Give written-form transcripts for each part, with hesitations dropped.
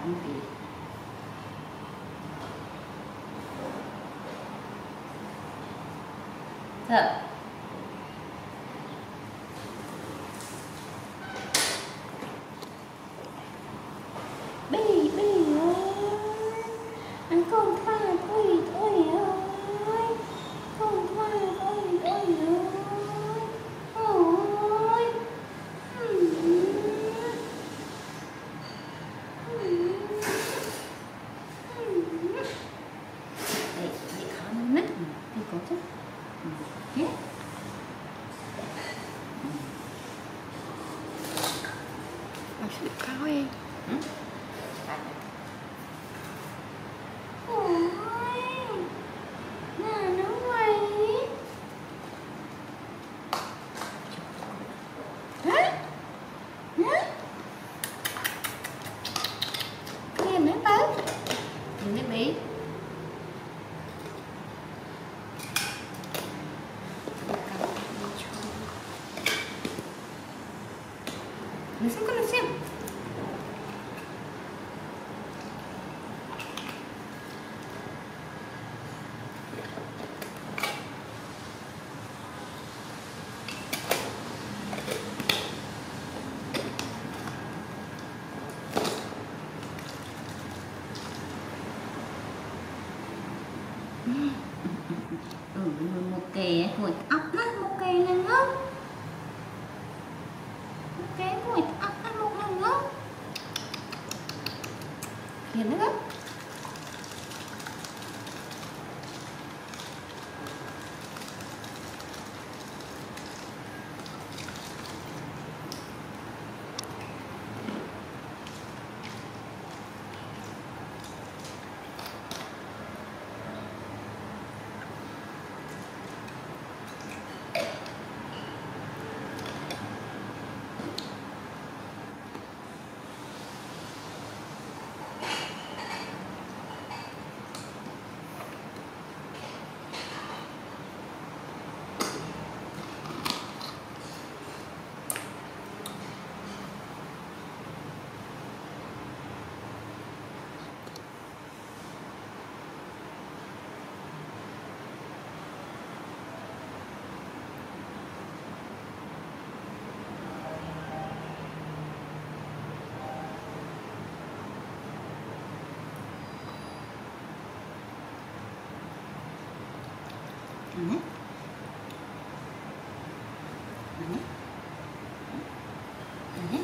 ăn tí. Sợ. Bì ơi, ăn con pha thôi ơi, con pha thôi ơi. Ôi. Đây, để khó nó nứt, đi có chứ. Hết. Nó sẽ khó em. Ôi, nào nó vậy? Hả? Hả? Nghe mấy bớt. Đừng có bị. Nó xem. Một kề hồi ốc đó, một kề này ngốc. Một kề hồi ốc đó, một lần ngốc. Hiền nữa. Mana? Mana? Mana?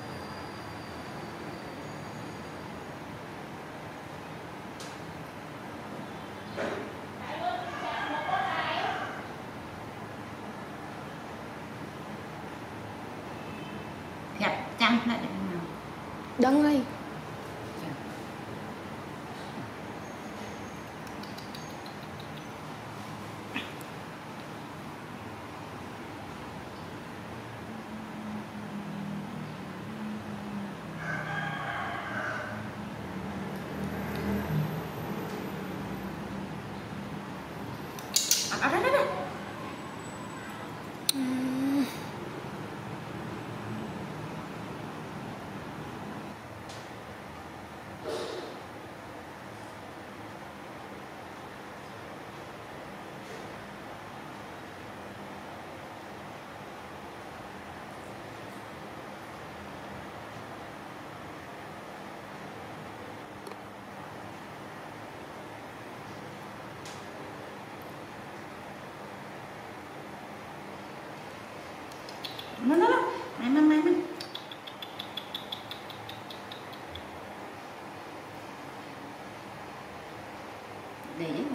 Gặp chăng lại được nào? Đăng ơi. Đó. Mày. Để